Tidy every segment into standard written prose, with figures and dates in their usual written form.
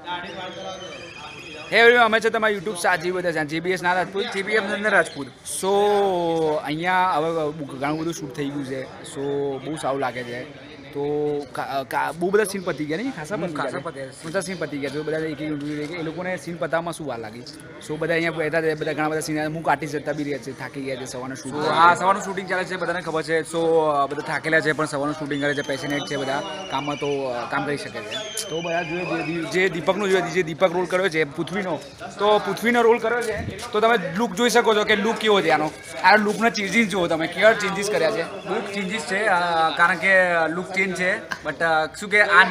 હે અમે છે તમારા યુટ્યુબ સાજી બધા છે જીબીએસ ના રાજપૂત જીબીએમ નરેન્દ્ર રાજપૂત સો અહીંયા હવે ઘણું બધું શૂટ થઈ ગયું છે સો બહુ સારું લાગે છે તો બહુ બધા સીન પતી ગયા નહીં ખાસા બધા સીન પતી ગયા તો બધા એક એ લોકોને સીન પતાવવામાં શું વાર લાગી સો બધા અહીંયા બેઠા છે બધા ઘણા બધા સીન હું કાઢી જતા બી રહ્યા છે થાકી ગયા છે સવારનું શૂટિંગ હા સવારનું શૂટિંગ ચાલે છે બધાને ખબર છે સો બધા થાકેલા છે પણ સવારનું શૂટિંગ કરે છે પેશનેટ છે બધા કામમાં તો કામ કરી શકે છે તો બધા જોઈએ જે દીપકનો જોઈએ જે દીપક રોલ કર્યો છે પૃથ્વીનો તો પૃથ્વીનો રોલ કર્યો છે તો તમે લુક જોઈ શકો છો કે લુક કેવો છે આનો આ લુકના ચેન્જીસ જુઓ તમે કેવા ચેન્જીસ કર્યા છે લુક ચેન્જીસ છે કારણ કે લુક ચેન્જ છે બટ શું કે આ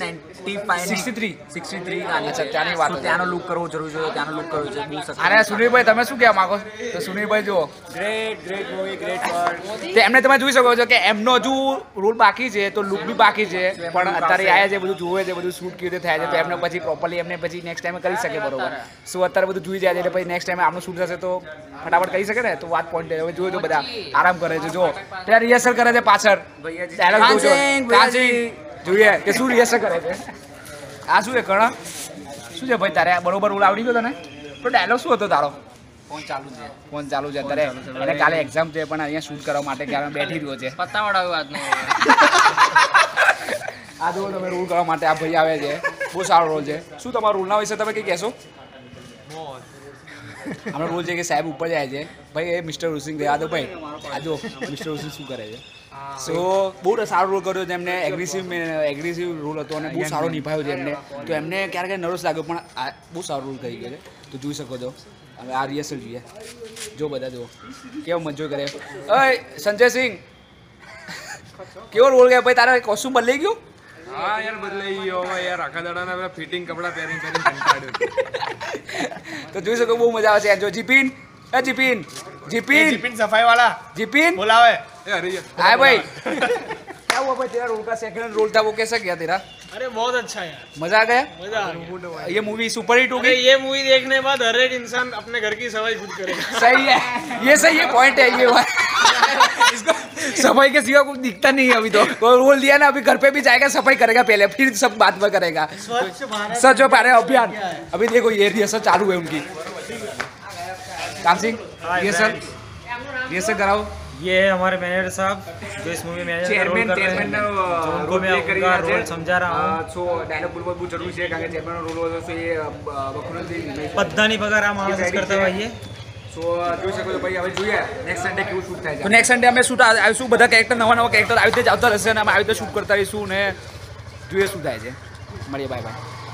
1963 ત્યાંની વાત ત્યાંનો લુક કરવો જરૂરી છે ત્યાંનો લુક કરવો છે બહુ સરસ અરે સુનિલભાઈ તમે શું કહેવા માંગો તો સુનિલભાઈ જુઓ ગ્રેટ મૂવી ગ્રેટ વર્ક તો એમને તમે જોઈ શકો છો કે એમનો હજુ રોલ બાકી છે તો લુક બી બાકી છે પણ અત્યારે આવ્યા છે બધું જોવે છે બધું શૂટ કેવી રીતે થાય છે તો એમને પછી પ્રોપરલી એમને પછી નેક્સ્ટ ટાઈમે કરી શકે બરોબર શું અત્યારે બધું જોઈ જાય છે એટલે પછી નેક્સ્ટ ટાઈમે આપણું શૂટ થશે તો ફટાફટ કરી શકે ને તો વાત પોઈન્ટ હવે જોયું તો બધા આરામ કરે છે જો ત્યાં રિહર્સલ કરે છે પાછળ ડાયલોગ જોઈએ કે શું રિહર્સલ કરે છે આ શું છે કણ શું છે ભાઈ તારે બરોબર રોલ આવડી ગયો તને તો ડાયલોગ શું હતો તારો ફોન ચાલુ છે અત્યારે એને કાલે એક્ઝામ છે પણ અહીંયા શૂટ કરવા માટે ક્યારે બેઠી રહ્યો છે પત્તાવડાવ્યો આજનો આ જો તમે રોલ કરવા માટે આ ભાઈ આવે છે બહુ સારો રોલ છે શું તમારા રોલના વિશે તમે કંઈ કહેશો આપણો રોલ છે કે સાહેબ ઉપર જાય છે ભાઈ એ મિસ્ટર રોસિંગ રહ્યા તો ભાઈ આ જો મિસ્ટર રોસિંગ શું કરે છે સો બહુ સારો રોલ કર્યો છે એમને એગ્રેસિવ રોલ હતો અને બહુ સારો નિભાવ્યો છે એમને તો એમને ક્યારેક નર્વસ લાગ્યો પણ આ બહુ સારો રોલ કરી ગયો છે તો જોઈ શકો છો હવે આ રિહર્સલ જોઈએ જો બધા જુઓ કેવો મજો કરે ઓય સંજય સિંહ કેવો રોલ ગયા ભાઈ તારા કોસ્ટ્યુમ બદલાઈ ગયું હા યાર બદલાઈ ગયો હવે યાર આખા દાડાના પેલા ફિટિંગ કપડા પહેરીને કંટાળ્યો તો જોઈ શકો બહુ મજા આવે છે જો જીપિન सफाई वाला जिपिन बुलावे अरे हाय भाई क्या हुआ भाई तेरा रोल का सेकंड रोल था वो कैसा गया तेरा अरे बहुत अच्छा यार मजा आ गया ये मूवी सुपर हिट हो गई ये मूवी देखने के बाद हर एक इंसान अपने घर की सफाई खुद करेगा सही है ये पॉइंट है ये इसको सफाई के सिवा कुछ दिखता नहीं है अभी तो रोल दिया ना अभी घर पे भी जाएगा सफाई करेगा पहले फिर सब बात में करेगा स्वच्छ भारत अभियान अभी देखो ये रिहर्सल चालू है उनकी काम सिंह रिहर्सल कराओ ये है हमारे मैनेजर साहब जो इस मूवी में चेयरमैन उनको मैं उनका रोल समझा रहा हूँ सो डायलॉग बोलना बहुत जरूरी है कारण चेयरमैन रोल होता है ये બધાની પગાર આમ આવાજ કરતા હોઈએ સો જોઈ શકો છો ભાઈ હવે જોઈએ નેક્સ્ટ સન્ડે કેવું શૂટ થાય છે તો નેક્સ્ટ સન્ડે અમે શૂટ આવીશું બધા કેરેક્ટર નવા કેરેક્ટર આવી રીતે જ આવતા રહેશે અને અમે આવી રીતે શૂટ કરતા રહીશું ને જોઈએ શું થાય છે મળીએ બાય બાય